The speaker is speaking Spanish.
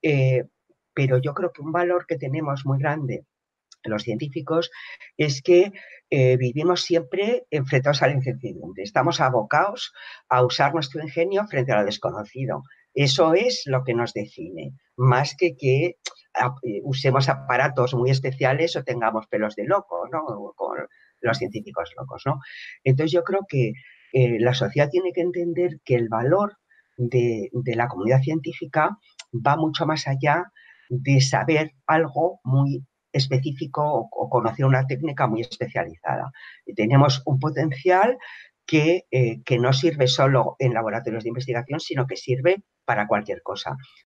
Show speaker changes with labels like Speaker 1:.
Speaker 1: Eh, pero yo creo que un valor que tenemos muy grande los científicos es que vivimos siempre enfrentados a la incertidumbre. Estamos abocados a usar nuestro ingenio frente a lo desconocido. Eso es lo que nos define, más que usemos aparatos muy especiales o tengamos pelos de loco, ¿no? Con los científicos locos, ¿no? Entonces yo creo que la sociedad tiene que entender que el valor de la comunidad científica va mucho más allá de saber algo muy específico o conocer una técnica muy especializada. Tenemos un potencial que no sirve solo en laboratorios de investigación, sino que sirve para cualquier cosa.